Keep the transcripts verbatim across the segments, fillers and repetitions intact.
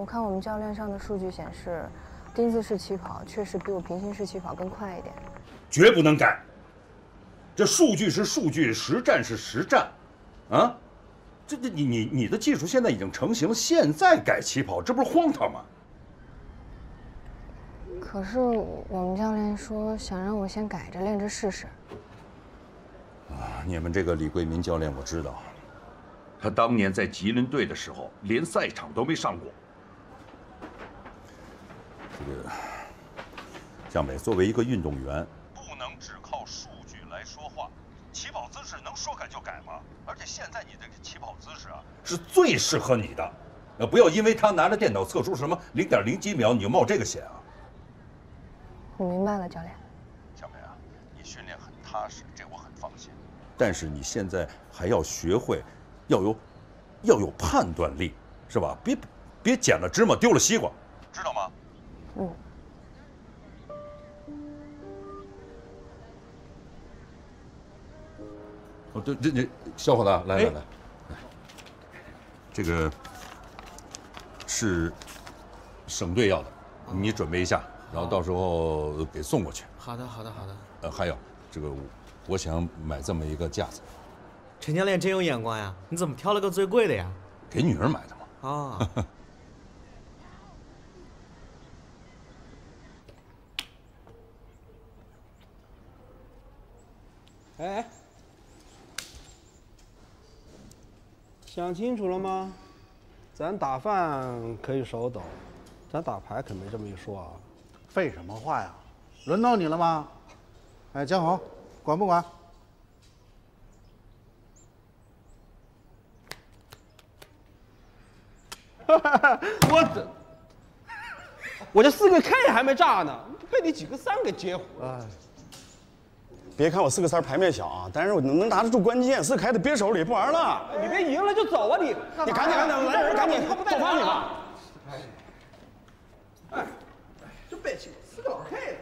我看我们教练上的数据显示，丁字式起跑确实比我平行式起跑更快一点。 绝不能改。这数据是数据，实战是实战，啊，这这你你你的技术现在已经成型，现在改起跑，这不是荒唐吗？ 可是我们教练说想让我先改着练着试试。 啊，你们这个李桂民教练我知道，他当年在吉林队的时候，连赛场都没上过。这个江北作为一个运动员，不能只靠数据来说话。起跑姿势能说改就改吗？而且现在你这个起跑姿势啊，是最适合你的。呃，不要因为他拿着电脑测出什么零点零几秒，你就冒这个险啊！ 我明白了，教练。 江北啊，你训练很踏实，这我很放心。但是你现在还要学会，要有，要有判断力，是吧？别别捡了芝麻丢了西瓜，知道吗？ 嗯。 哦，对，这这小伙子，来来来，来，这个是省队要的，你准备一下，然后到时候给送过去。 好的，好的，好的。 呃，还有这个，我想买这么一个架子。 陈教练真有眼光呀！你怎么挑了个最贵的呀？ 给女儿买的嘛。 哦。 哎。想清楚了吗？咱打饭可以手抖，咱打牌可没这么一说啊。 废什么话呀？轮到你了吗？哎，江红，管不管？ 我这，我这四个 K 还没炸呢，被你几个三给截胡了。哎， 别看我四个三牌面小啊，但是我能能拿得住关键，四个开的憋手里，不玩了。 你别赢了就走啊你！ 你赶紧赶紧来人，赶紧走方里吧。 哎，这背起我四个老 K 了。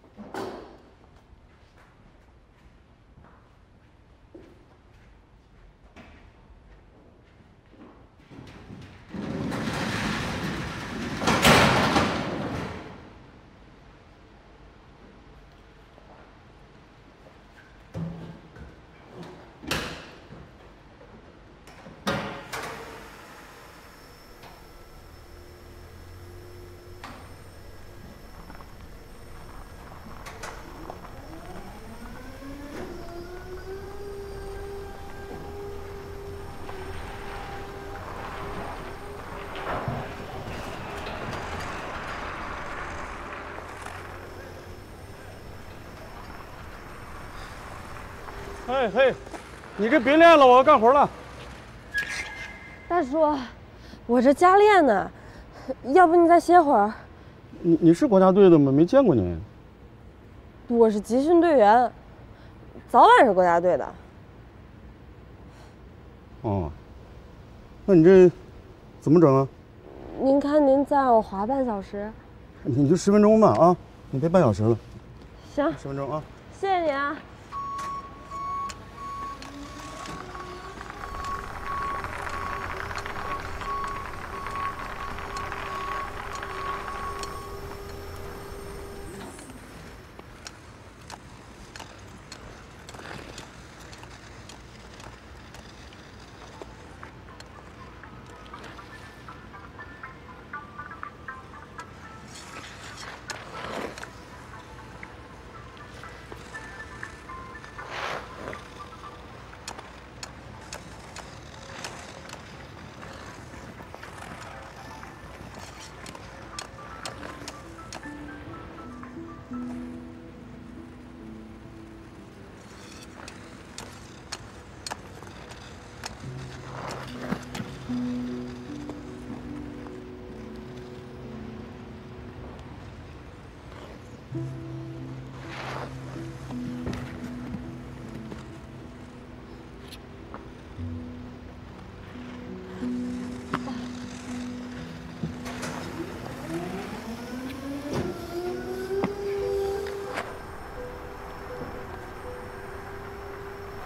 嘿嘿，你这别练了，我要干活了。 大叔，我这加练呢，要不你再歇会儿？ 你你是国家队的吗？没见过你。 我是集训队员，早晚是国家队的。 哦，那你这怎么整啊？ 您看您再让我滑半小时？ 你就十分钟吧啊，你别半小时了。 行， 十分钟啊。 谢谢你啊。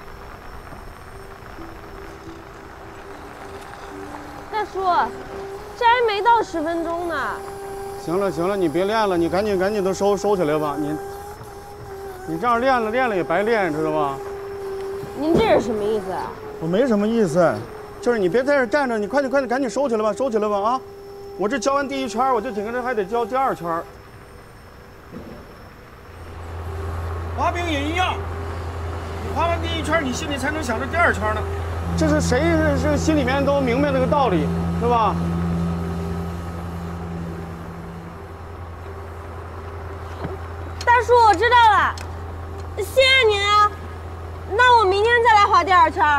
大叔， 这还没到十分钟呢。 行了行了，你别练了，你赶紧赶紧都收收起来吧。你你这样练了练了也白练，知道吧？ 您这是什么意思啊？ 我没什么意思，就是你别在这站着，你快点快点赶紧收起来吧，收起来吧啊！我这教完第一圈，我就紧跟着还得教第二圈。 滑冰也一样，你滑完第一圈，你心里才能想着第二圈呢。 这是谁是是心里面都明白这个道理，是吧？ 大叔，我知道了，谢谢您啊。那我明天再来滑第二圈。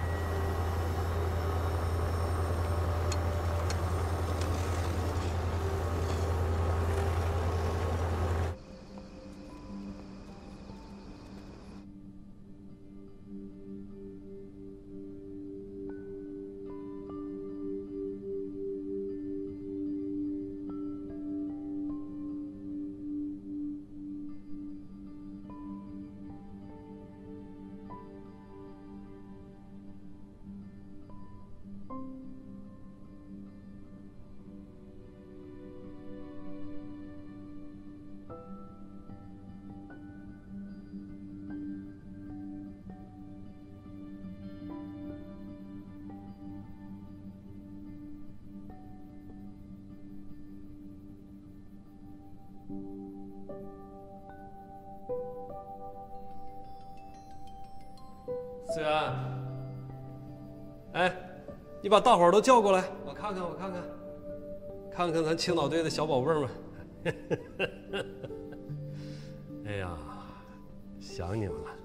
思源，哎，你把大伙儿都叫过来，我看看，我看看，看看咱青岛队的小宝贝儿们。哎呀，想你们了。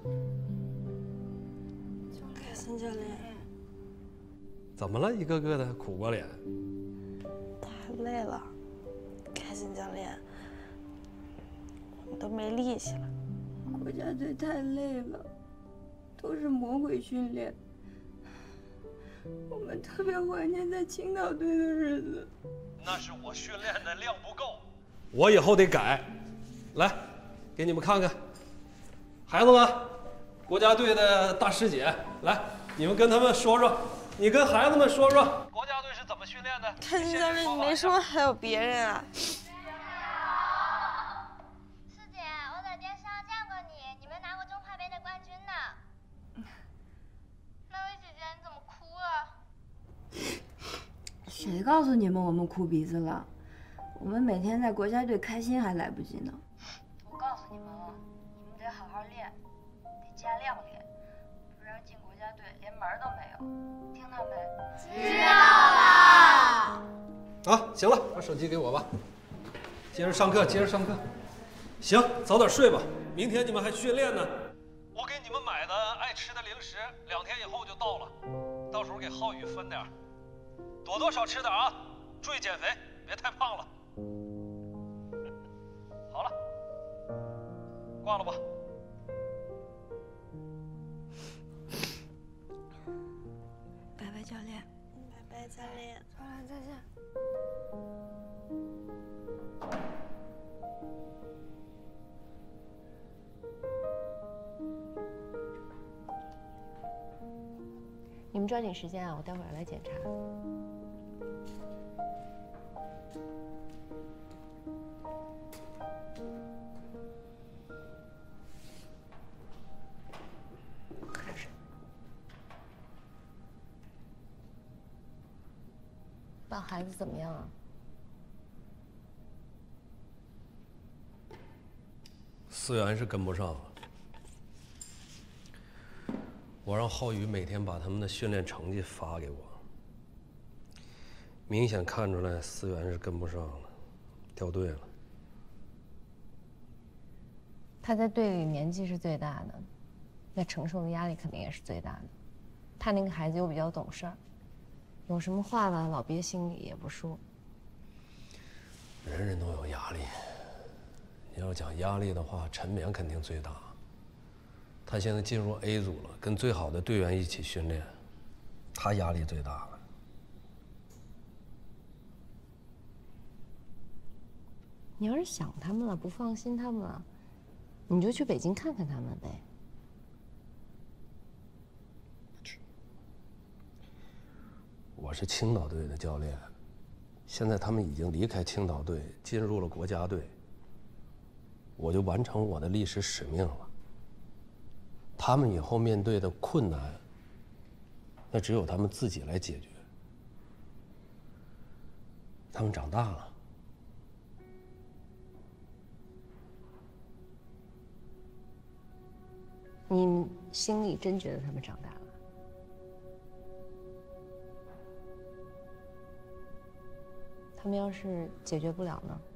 凯森教练， 怎么了？一个个的苦过脸。 太累了，凯森教练，我都没力气了。 国家队太累了。都是魔鬼训练，我们特别怀念在青岛队的日子。 那是我训练的量不够，我以后得改。来，给你们看看，孩子们，国家队的大师姐，来，你们跟他们说说，你跟孩子们说说，国家队是怎么训练的？ 凯森教练，你没说还有别人啊？ 谁告诉你们我们哭鼻子了？我们每天在国家队开心还来不及呢。 我告诉你们了，你们得好好练，得加量练，不然进国家队连门都没有。听到没？知道了。 啊，行了，把手机给我吧。接着上课，接着上课。行，早点睡吧，明天你们还训练呢。我给你们买的爱吃的零食，两天以后就到了，到时候给浩宇分点。多多少吃点啊，注意减肥，别太胖了。好了，挂了吧。 拜拜，教练。 拜拜，教练。 教练再见。 你们抓紧时间啊，我待会儿来检查。开始。抱孩子怎么样啊？ 思源是跟不上了。我让浩宇每天把他们的训练成绩发给我，明显看出来思源是跟不上了，掉队了。 他在队里年纪是最大的，那承受的压力肯定也是最大的。他那个孩子又比较懂事儿，有什么话吧老憋心里也不说。 人人都有压力，你要讲压力的话，陈冕肯定最大。他现在进入 A 组了，跟最好的队员一起训练，他压力最大了。 你要是想他们了，不放心他们了，你就去北京看看他们呗。 我是青岛队的教练， 现在他们已经离开青岛队，进入了国家队，我就完成我的历史使命了。他们以后面对的困难，那只有他们自己来解决。他们长大了。 你心里真觉得他们长大了？他们要是解决不了呢？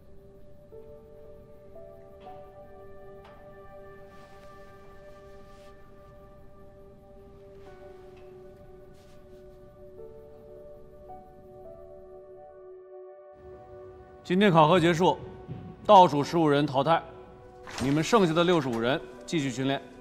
今天考核结束，倒数十五人淘汰，你们剩下的六十五人继续训练。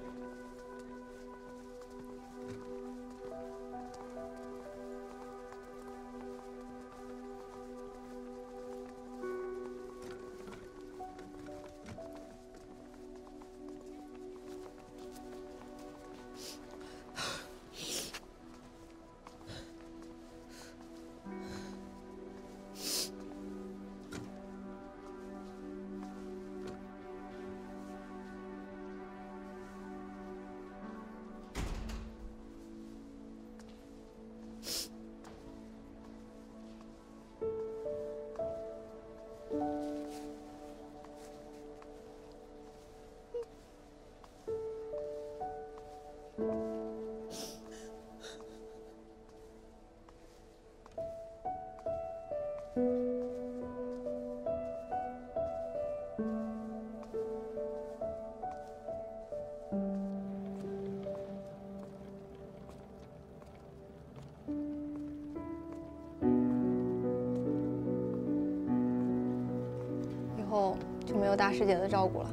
以后就没有大师姐的照顾了。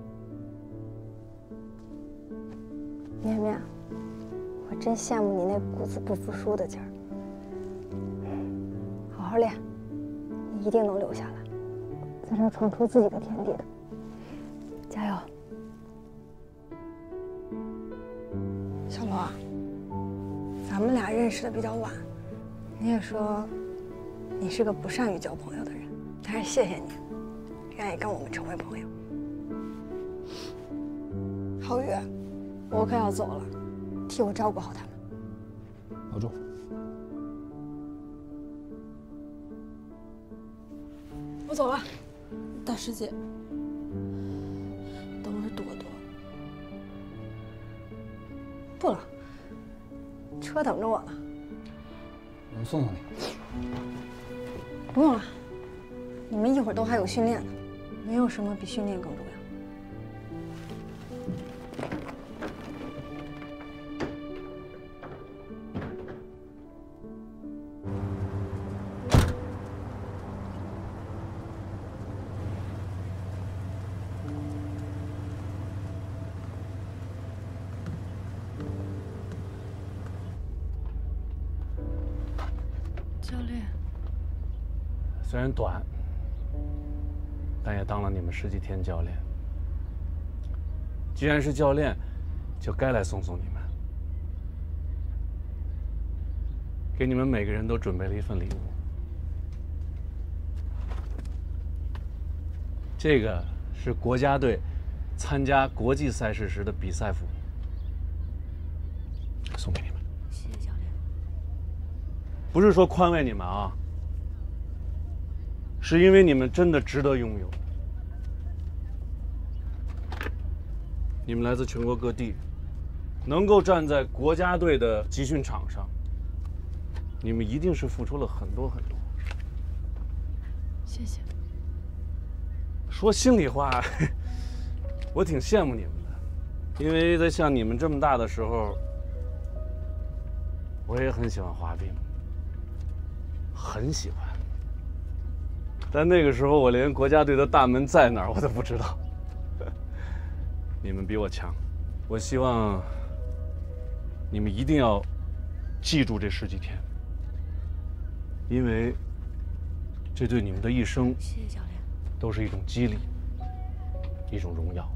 绵绵，我真羡慕你那股子不服输的劲儿。好好练，你一定能留下来，在这儿闯出自己的天地的。加油！小罗，咱们俩认识的比较晚，你也说你是个不善于交朋友的人，但是谢谢你，愿意跟我们成为朋友。浩宇，我可要走了，替我照顾好他们。 保重。 我走了。 大师姐，等会儿朵朵。 不了，车等着我呢。 能送送你？ 不用了，你们一会儿都还有训练呢，没有什么比训练更重要。 教练， 虽然短，但也当了你们十几天教练。既然是教练，就该来送送你们。给你们每个人都准备了一份礼物。这个是国家队参加国际赛事时的比赛服，送给你们。 谢谢教练。 不是说宽慰你们啊，是因为你们真的值得拥有。你们来自全国各地，能够站在国家队的集训场上，你们一定是付出了很多很多。 谢谢。 说心里话，我挺羡慕你们的，因为在像你们这么大的时候，我也很喜欢滑冰，很喜欢。但那个时候我连国家队的大门在哪儿我都不知道。你们比我强，我希望你们一定要记住这十几天，因为这对你们的一生， 谢谢教练， 都是一种激励，一种荣耀。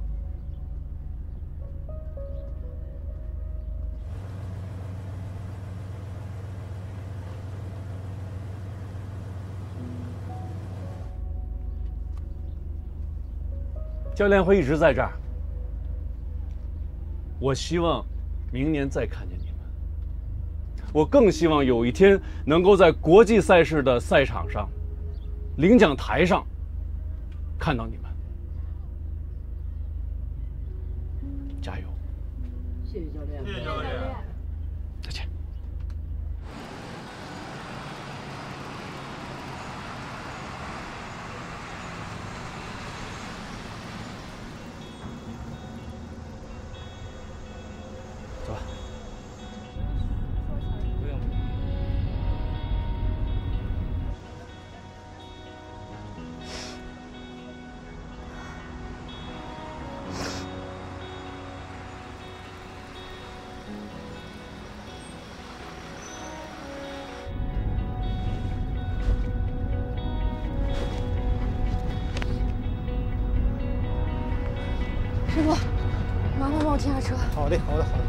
教练会一直在这儿。我希望明年再看见你们。我更希望有一天能够在国际赛事的赛场上、领奖台上看到你们。加油！ 谢谢教练。谢谢教练。 再见。走吧。不用。 师傅，麻烦帮我停下车。 好的，好的，好的。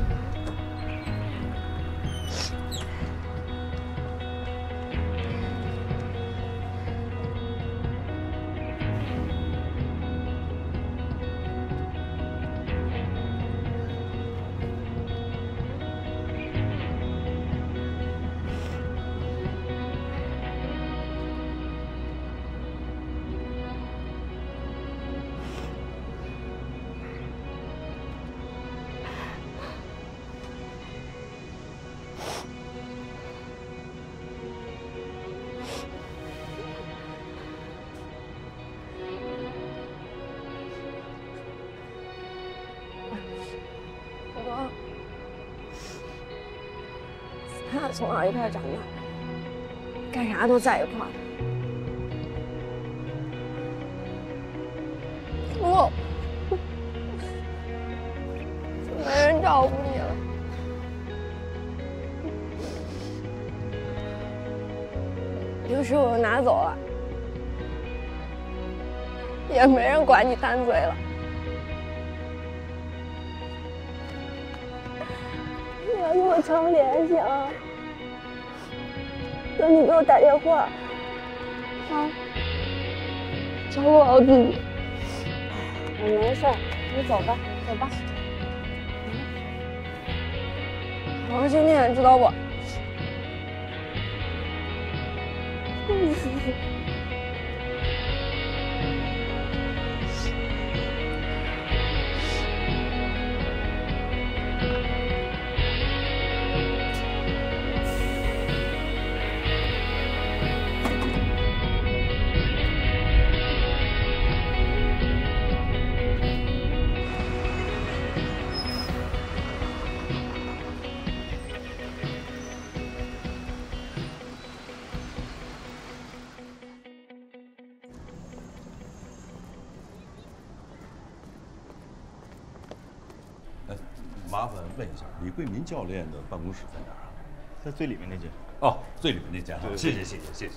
小光，咱俩从小一块长大，干啥都在一块儿。以后就没人照顾你了。零食我又拿走了，也没人管你贪嘴了。你要跟我常联系啊，等你给我打电话，啊，照顾好自己。我没事儿，你走吧，走吧。好好训练，知道不？ 麻烦问一下，李桂民教练的办公室在哪儿啊？ 在最里面那间。 哦，最里面那间。 对对对谢谢谢谢谢谢。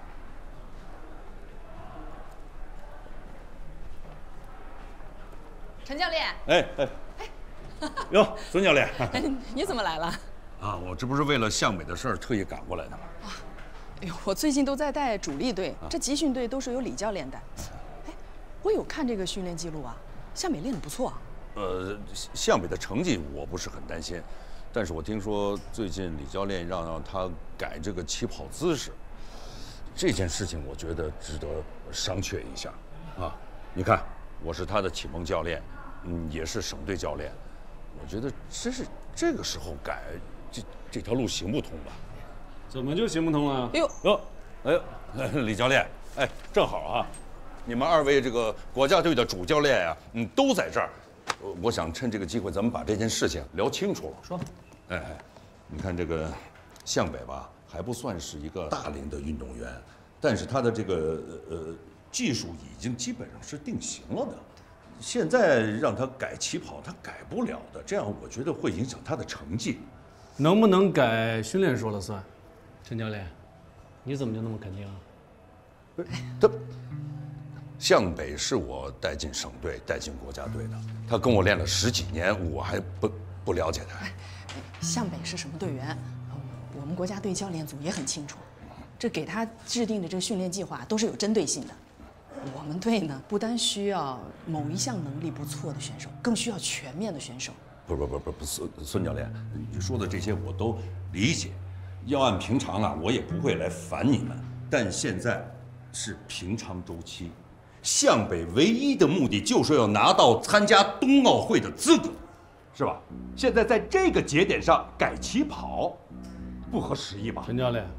陈教练， 哎哎，哟，孙教练， 你怎么来了？ 啊，我这不是为了向美的事儿特意赶过来的吗？ 哎呦，我最近都在带主力队，这集训队都是由李教练带。哎，我有看这个训练记录啊，向美练得不错啊。 呃，向美的成绩我不是很担心，但是我听说最近李教练让让他改这个起跑姿势，这件事情我觉得值得商榷一下。啊，你看，我是他的启蒙教练，嗯，也是省队教练，我觉得真是这个时候改，这这条路行不通吧？ 怎么就行不通了？ 哎呦哟，哎呦，李教练，哎，正好啊，你们二位这个国家队的主教练呀、啊，嗯，都在这儿。我想趁这个机会，咱们把这件事情聊清楚了。 说， 哎哎，你看这个向北吧，还不算是一个大龄的运动员，但是他的这个呃技术已经基本上是定型了的。现在让他改起跑，他改不了的，这样我觉得会影响他的成绩。 能不能改，训练说了算。陈教练，你怎么就那么肯定啊？ 他。向北是我带进省队、带进国家队的，他跟我练了十几年，我还不不了解他。 向北是什么队员？我们国家队教练组也很清楚，这给他制定的这个训练计划都是有针对性的。 我们队呢，不单需要某一项能力不错的选手，更需要全面的选手。 不不不不不，孙孙教练，你说的这些我都理解。要按平常啊，我也不会来烦你们。但现在是平昌周期，向北唯一的目的就是要拿到参加冬奥会的资格，是吧？现在在这个节点上改起跑，不合时宜吧？ 陈教练，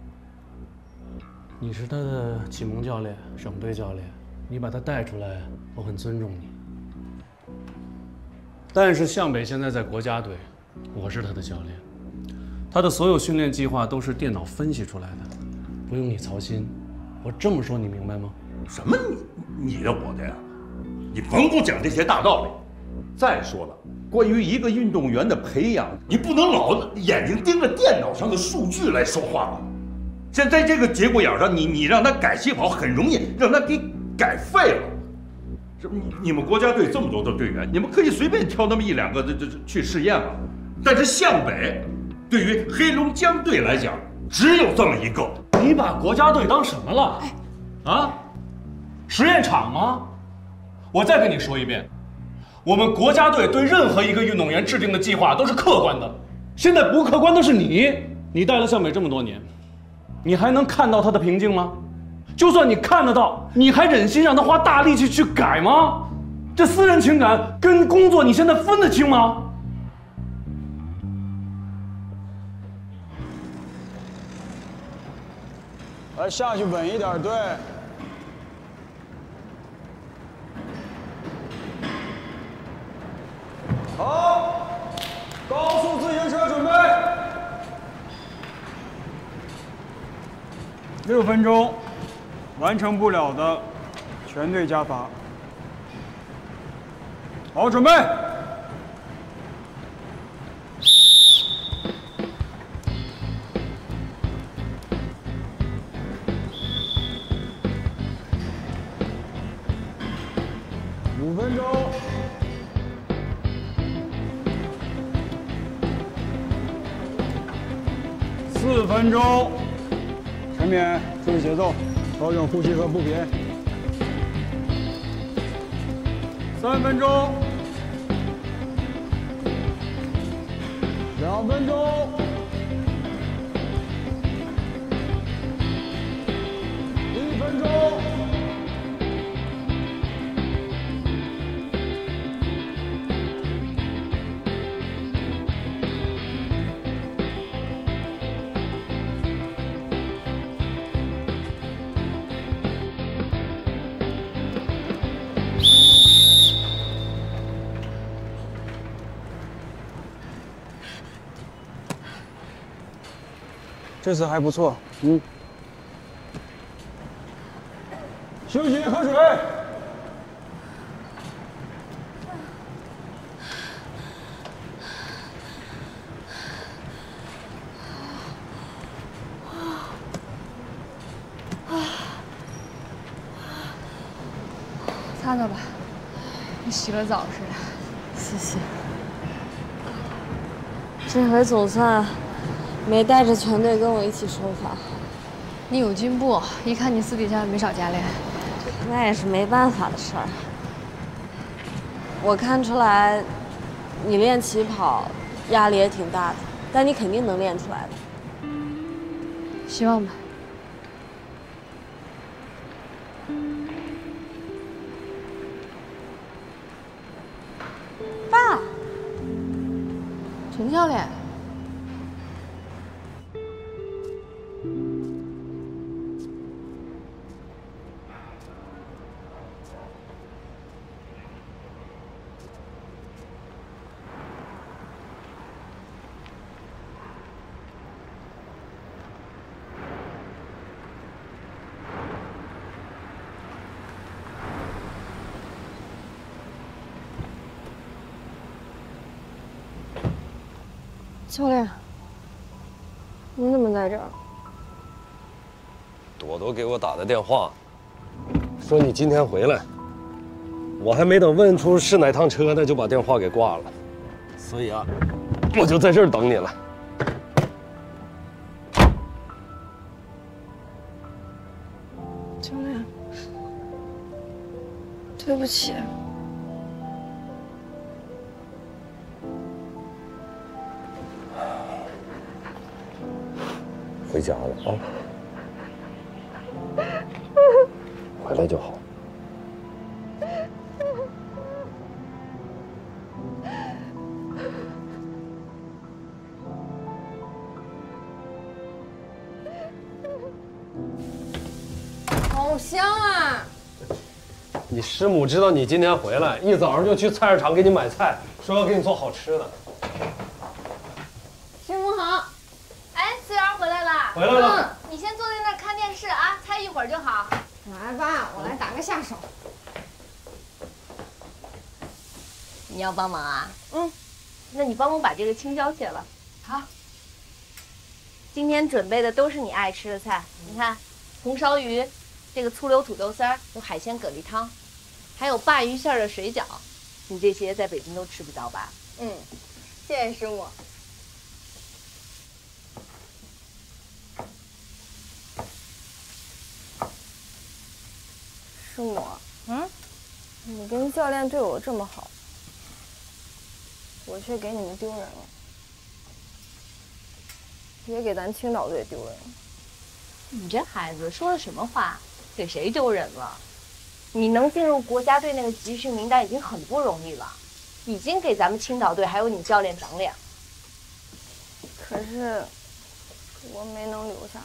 你是他的启蒙教练、省队教练，你把他带出来，我很尊重你。但是向北现在在国家队，我是他的教练，他的所有训练计划都是电脑分析出来的，不用你操心。我这么说你明白吗？ 什么你你的我的呀？你甭给我讲这些大道理。再说了，关于一个运动员的培养，你不能老眼睛盯着电脑上的数据来说话吧？现在这个节骨眼上，你你让他改起跑，很容易让他给改废了。这你你们国家队这么多的队员，你们可以随便挑那么一两个这这去试验嘛。但是向北对于黑龙江队来讲，只有这么一个。 你把国家队当什么了？啊？实验场吗？我再跟你说一遍，我们国家队对任何一个运动员制定的计划都是客观的。现在不客观的是你，你带了向北这么多年，你还能看到他的瓶颈吗？就算你看得到，你还忍心让他花大力气去改吗？这私人情感跟工作，你现在分得清吗？ 来，下去稳一点，对。好，高速自行车准备。六分钟，完成不了的，全队加罚。好，准备。五分钟。四分钟。陈冕，注意节奏，调整呼吸和步频。三分钟。两分钟。一分钟。这次还不错，嗯。休息，喝水。 擦擦吧，跟洗了澡似的。 谢谢。这回总算没带着全队跟我一起受罚。 你有进步，一看你私底下没少加练。 那也是没办法的事儿。我看出来，你练起跑压力也挺大的，但你肯定能练出来的。 希望吧。 爸， 陈教练。 教练，你怎么在这儿？ 朵朵给我打的电话，说你今天回来，我还没等问出是哪趟车呢，就把电话给挂了，所以啊，我就在这儿等你了。 教练， 对不起。 回家了啊，回来就好。 好香啊！ 你师母知道你今天回来，一早上就去菜市场给你买菜，说要给你做好吃的。 师母好。 哎，思源回来了。 回来了。 嗯，你先坐在那儿看电视啊，猜一会儿就好。 来吧，我来打个下手。 你要帮忙啊？ 嗯， 那你帮我把这个青椒切了。 好。 今天准备的都是你爱吃的菜，你看，红烧鱼，这个粗溜土豆丝儿，有海鲜蛤蜊汤，还有鲅鱼馅儿的水饺。你这些在北京都吃不到吧？ 嗯，谢谢师母。师母，嗯，你跟教练对我这么好，我却给你们丢人了，也给咱青岛队丢人了。 你这孩子说的什么话？给谁丢人了？你能进入国家队那个集训名单已经很不容易了，已经给咱们青岛队还有你教练长脸了。 可是我没能留下来。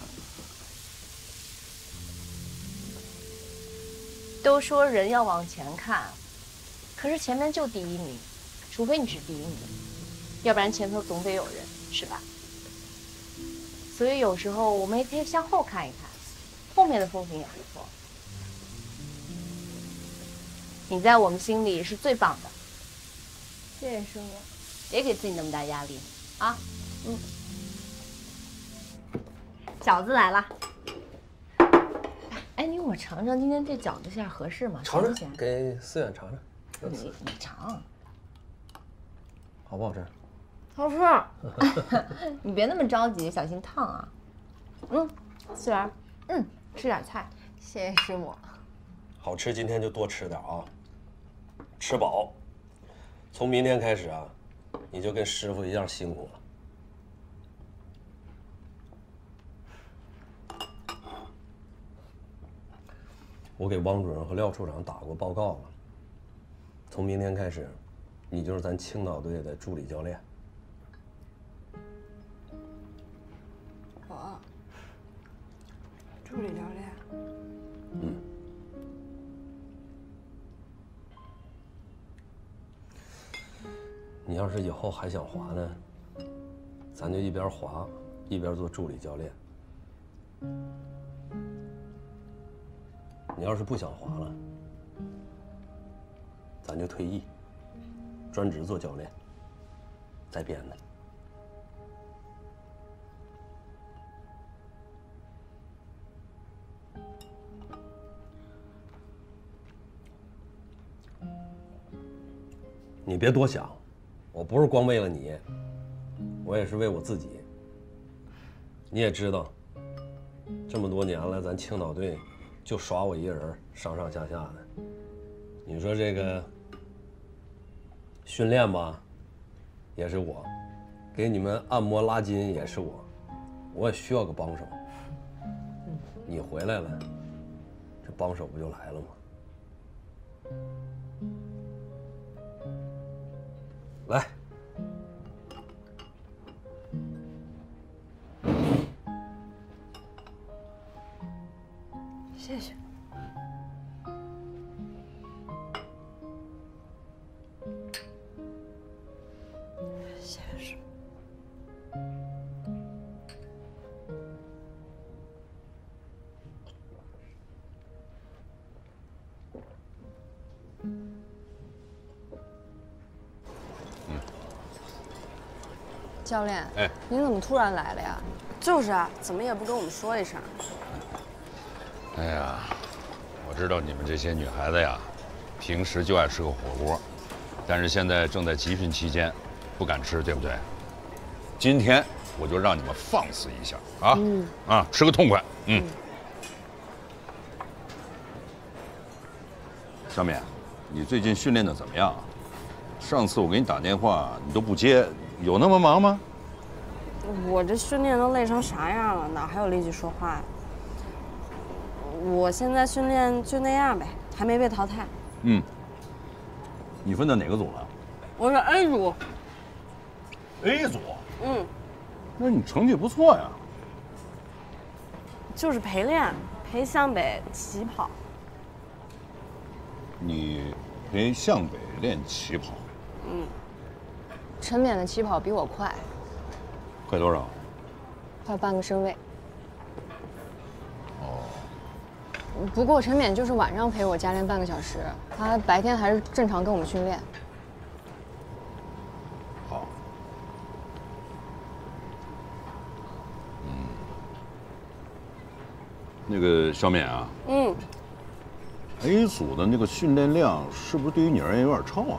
都说人要往前看，可是前面就第一名，除非你是第一名，要不然前头总得有人，是吧？所以有时候我们也可以向后看一看，后面的风景也不错。你在我们心里是最棒的。 谢谢师母。 别给自己那么大压力啊。 嗯。 饺子来了。哎，你给我尝尝今天这饺子馅合适吗？ 尝尝， 行不行给思远尝尝。 你你尝， 好不好吃？ 好吃。你别那么着急，小心烫啊。嗯，思源，嗯，吃点菜。 谢谢师母。 好吃，今天就多吃点啊，吃饱。从明天开始啊，你就跟师傅一样辛苦了。我给汪主任和廖处长打过报告了，从明天开始，你就是咱青岛队的助理教练。 我，助理教练。 嗯。你要是以后还想滑呢，咱就一边滑一边做助理教练。你要是不想滑了，咱就退役，专职做教练，再编的。你别多想，我不是光为了你，我也是为我自己。你也知道，这么多年来，咱青岛队就耍我一个人，上上下下的。你说这个训练吧，也是我；给你们按摩拉筋也是我，我也需要个帮手。你回来了，这帮手不就来了吗？来。 谢谢。谢谢师母。 教练， 哎， 您怎么突然来了呀？ 就是啊，怎么也不跟我们说一声。 哎呀，我知道你们这些女孩子呀，平时就爱吃个火锅，但是现在正在集训期间，不敢吃，对不对？今天我就让你们放肆一下啊！嗯、啊，吃个痛快。嗯。嗯小敏， 你最近训练的怎么样？上次我给你打电话，你都不接，有那么忙吗？ 我这训练都累成啥样了，哪还有力气说话呀？我现在训练就那样呗，还没被淘汰。 嗯。你分到哪个组了？ 我是 A 组。 A 组。 嗯。 那你成绩不错呀。 就是陪练，陪向北起跑。 你陪向北练起跑？ 嗯。陈冕的起跑比我快。 快多少？ 快半个身位。 哦。 不过陈冕就是晚上陪我加练半个小时，他白天还是正常跟我们训练。 好。嗯。那个小冕啊。 嗯。 A 组的那个训练量是不是对于你而言有点超啊？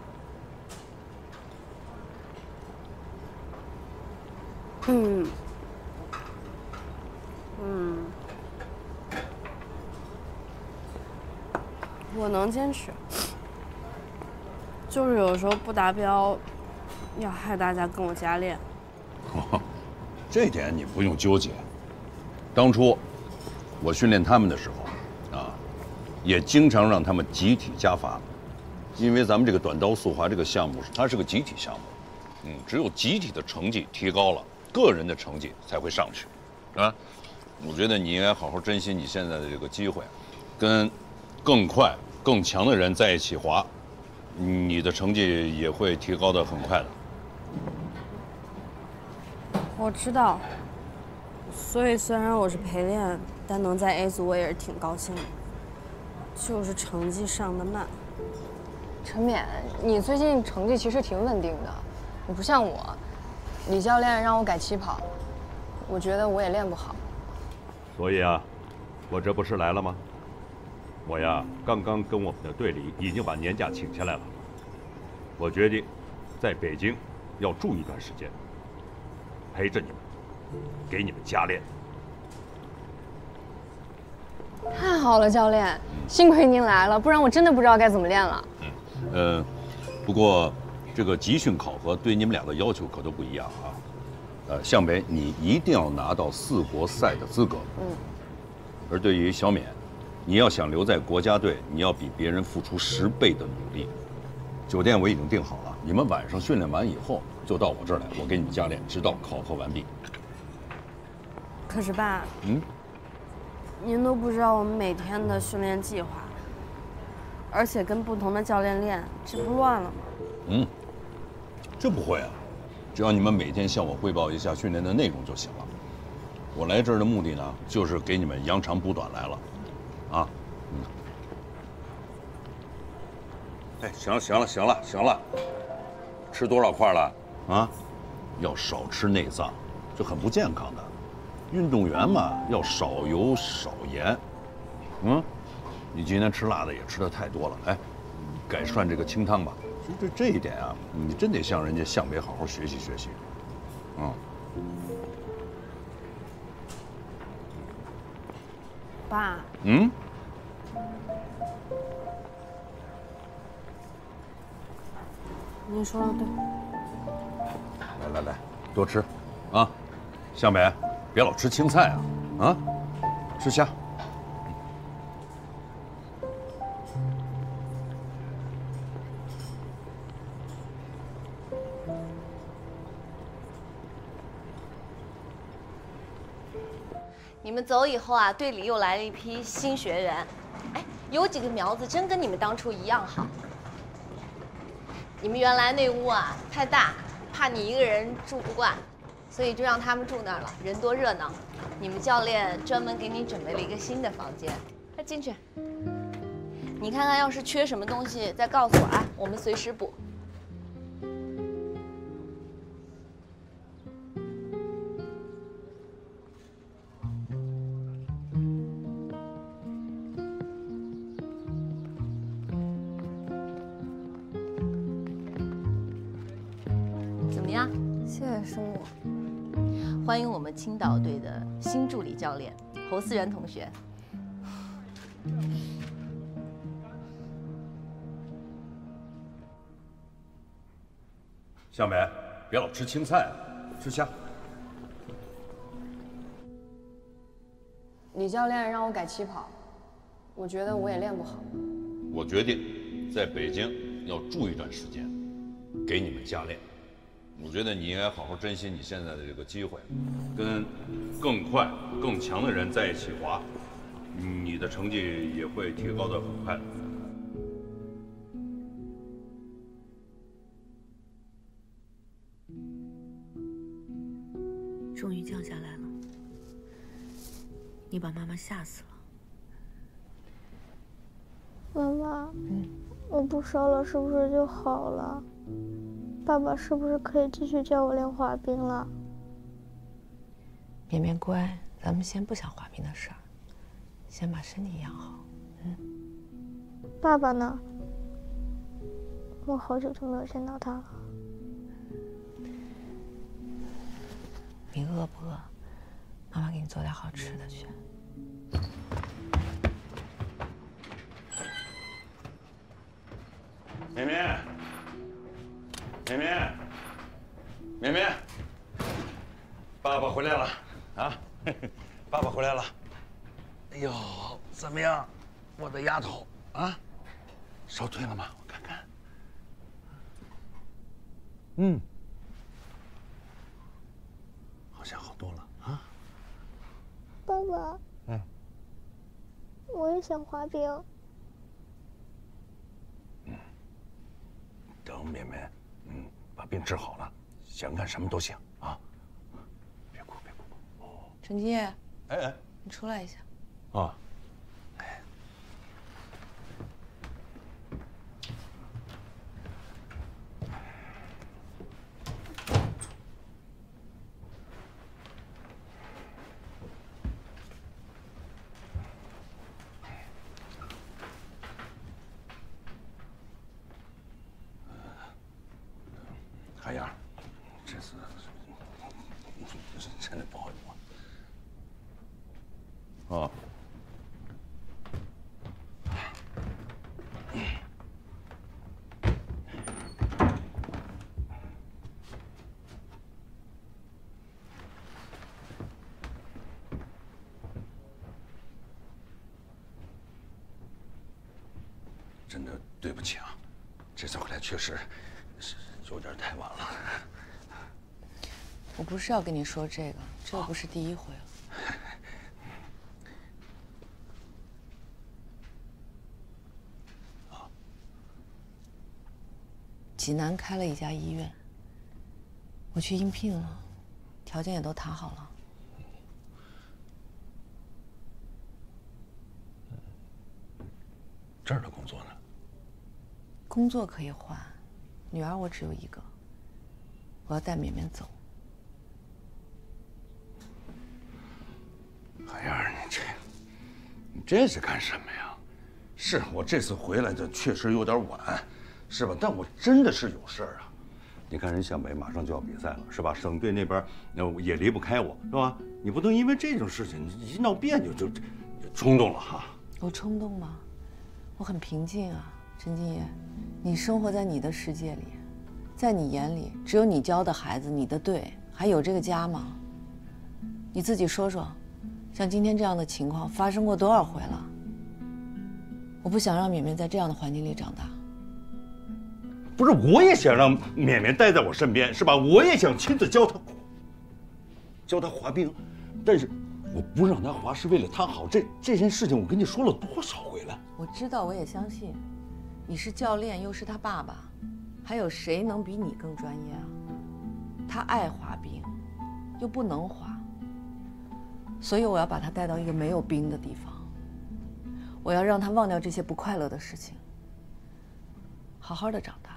嗯。嗯。我能坚持，就是有时候不达标，要害大家跟我加练。 这点你不用纠结。当初我训练他们的时候，啊，也经常让他们集体加罚，因为咱们这个短刀速滑这个项目，它是个集体项目，嗯，只有集体的成绩提高了，个人的成绩才会上去，啊，我觉得你应该好好珍惜你现在的这个机会，跟更快、更强的人在一起滑，你的成绩也会提高的很快的。 我知道，所以虽然我是陪练，但能在 A 组我也是挺高兴的，就是成绩上的慢。 陈冕，你最近成绩其实挺稳定的，你不像我，李教练让我改起跑，我觉得我也练不好。 所以啊，我这不是来了吗？我呀，刚刚跟我们的队里已经把年假请下来了。我决定，在北京要住一段时间，陪着你们，给你们加练。 太好了，教练，幸亏您来了，不然我真的不知道该怎么练了。 嗯，呃，不过这个集训考核对你们俩的要求可都不一样啊。呃，向北，你一定要拿到四国赛的资格。 嗯。 而对于小冕，你要想留在国家队，你要比别人付出十倍的努力。酒店我已经订好了，你们晚上训练完以后就到我这儿来，我给你们加练，直到考核完毕。 可是爸， 嗯， 您都不知道我们每天的训练计划，而且跟不同的教练练，这不乱了吗？ 嗯，这不会啊，只要你们每天向我汇报一下训练的内容就行了。我来这儿的目的呢，就是给你们扬长补短来了，啊，嗯。哎，行了，行了，行了，行了，吃多少块了？啊，要少吃内脏，这很不健康的。运动员嘛，要少油少盐。嗯，你今天吃辣的也吃的太多了，哎，改涮这个清汤吧。其实这这一点啊，你真得向人家向北好好学习学习。嗯。 爸。 嗯。 您说的对。 来来来，多吃，啊，向北，别老吃青菜啊，啊，吃虾。 你们走以后啊，队里又来了一批新学员，哎，有几个苗子真跟你们当初一样好。你们原来那屋啊太大，怕你一个人住不惯，所以就让他们住那儿了，人多热闹。你们教练专门给你准备了一个新的房间，快进去。你看看，要是缺什么东西再告诉我啊，我们随时补。 谢谢师母。 欢迎我们青岛队的新助理教练侯思然同学。 向北，别老吃青菜，吃虾。 李教练让我改起跑，我觉得我也练不好。 我决定在北京要住一段时间，给你们加练。我觉得你应该好好珍惜你现在的这个机会，跟更快、更强的人在一起滑，你的成绩也会提高的很快的。 终于降下来了，你把妈妈吓死了。 妈妈，嗯，我不烧了，是不是就好了？爸爸是不是可以继续教我练滑冰了？ 绵绵乖，咱们先不想滑冰的事儿，先把身体养好。嗯。 爸爸呢？我好久都没有见到他了。 你饿不饿？妈妈给你做点好吃的去。 绵绵，绵绵，绵绵，爸爸回来了啊！爸爸回来了。哎呦，怎么样，我的丫头啊？烧退了吗？我看看。嗯，好像好多了啊。 爸爸， 嗯， 我也想滑冰。 等绵绵，嗯，把病治好了，想干什么都行啊！别哭，别哭。哦， 陈金叶， 哎哎， 你出来一下。 啊。海洋，这次真的不好用啊！啊，真的对不起啊，这次回来确实是有点太晚了。 我不是要跟你说这个，这又不是第一回了。济南开了一家医院，我去应聘了，条件也都谈好了。 这儿的工作呢？ 工作可以换，女儿我只有一个，我要带绵绵走。 海燕，你这，你这是干什么呀？是我这次回来的确实有点晚，是吧？但我真的是有事儿啊。你看人向北马上就要比赛了，是吧？省队那边那也离不开我，是吧？你不能因为这种事情一闹别扭就冲动了哈。 我冲动吗？我很平静啊，陈金叶。你生活在你的世界里，在你眼里只有你教的孩子，你的队，还有这个家吗？你自己说说，像今天这样的情况发生过多少回了？我不想让绵绵在这样的环境里长大。 不是，我也想让绵绵待在我身边，是吧？我也想亲自教她，教她滑冰，但是我不让她滑是为了她好。这这件事情我跟你说了多少回了？ 我知道，我也相信。你是教练，又是他爸爸，还有谁能比你更专业啊？他爱滑冰，又不能滑，所以我要把他带到一个没有冰的地方。我要让他忘掉这些不快乐的事情，好好的长大。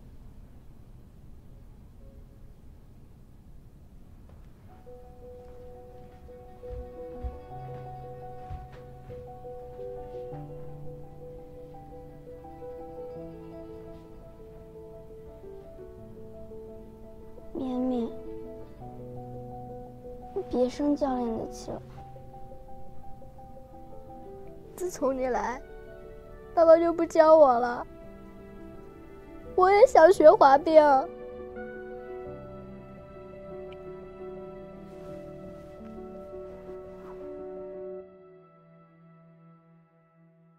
绵绵，别生教练的气了。自从你来，爸爸就不教我了。我也想学滑冰，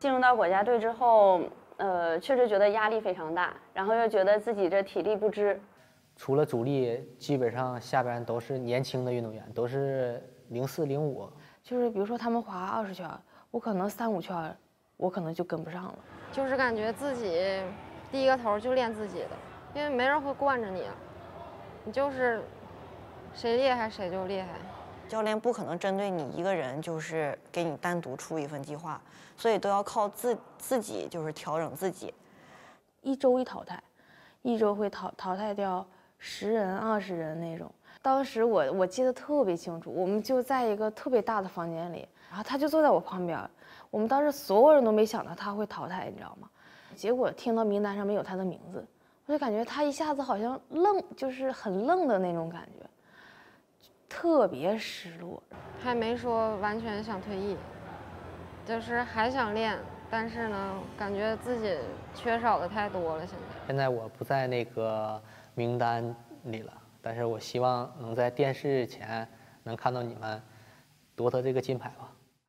进入到国家队之后，呃，确实觉得压力非常大，然后又觉得自己这体力不支。 除了主力，基本上下边都是年轻的运动员，都是零四零五。 就是比如说他们滑二十圈，我可能三五圈，我可能就跟不上了。 就是感觉自己低个头就练自己的，因为没人会惯着你，你就是谁厉害谁就厉害。 教练不可能针对你一个人，就是给你单独出一份计划，所以都要靠自自己，就是调整自己。 一周一淘汰，一周会淘淘汰掉十人、二十人那种。当时我我记得特别清楚，我们就在一个特别大的房间里，然后他就坐在我旁边，我们当时所有人都没想到他会淘汰，你知道吗？结果听到名单上没有他的名字，我就感觉他一下子好像愣，就是很愣的那种感觉，特别失落。 还没说完全想退役，就是还想练，但是呢，感觉自己缺少的太多了。现在现在我不在那个名单里了，但是我希望能在电视前能看到你们夺得这个金牌吧。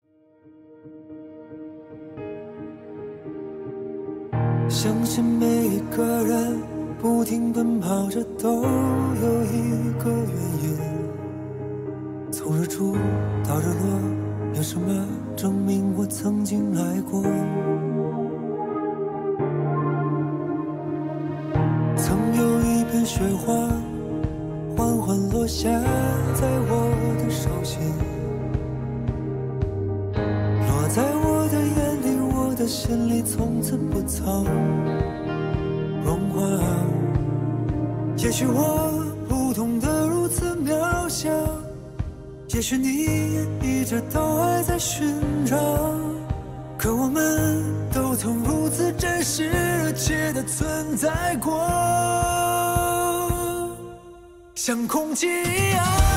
相信每一个人不停奔跑着都有一个原因，从日出到日落，有什么证明我曾经来过？曾有一片雪花缓缓落下在我的手心，落在我的眼里，我的心里从此不曾融化。也许我不懂得如此渺小，也许你也一直都还在寻找，可我们都曾如此真实而切的存在过，像空气一样。